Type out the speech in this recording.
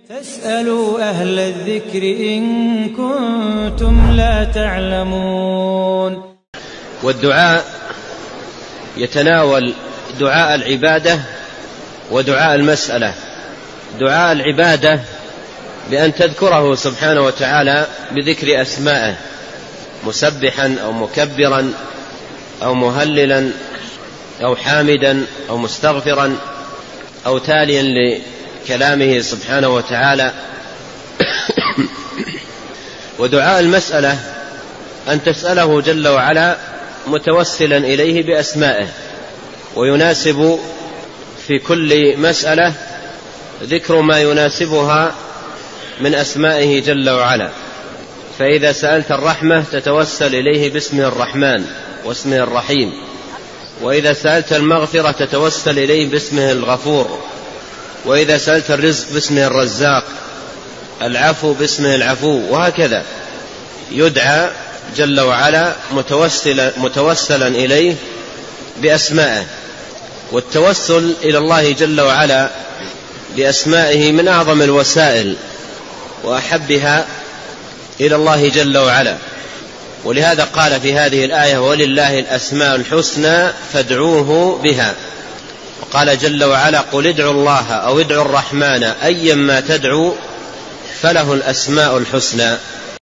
فاسألوا أهل الذكر إن كنتم لا تعلمون. والدعاء يتناول دعاء العبادة ودعاء المسألة. دعاء العبادة بأن تذكره سبحانه وتعالى بذكر أسمائه، مسبحا أو مكبرا أو مهللا أو حامدا أو مستغفرا أو تاليا لكلامه سبحانه وتعالى. ودعاء المسألة أن تسأله جل وعلا متوسلا إليه بأسمائه، ويناسب في كل مسألة ذكر ما يناسبها من أسمائه جل وعلا. فإذا سألت الرحمة تتوسل إليه باسمه الرحمن واسمه الرحيم، وإذا سألت المغفرة تتوسل إليه باسمه الغفور، وإذا سألت الرزق باسمه الرزاق، العفو باسمه العفو، وهكذا يدعى جل وعلا متوسلا إليه بأسمائه. والتوسل إلى الله جل وعلا بأسمائه من أعظم الوسائل وأحبها إلى الله جل وعلا، ولهذا قال في هذه الآية: ولله الأسماء الحسنى فادعوه بها. وقال جل وعلا: قل ادعوا الله أو ادعوا الرحمن أيما تدعوا فله الأسماء الحسنى.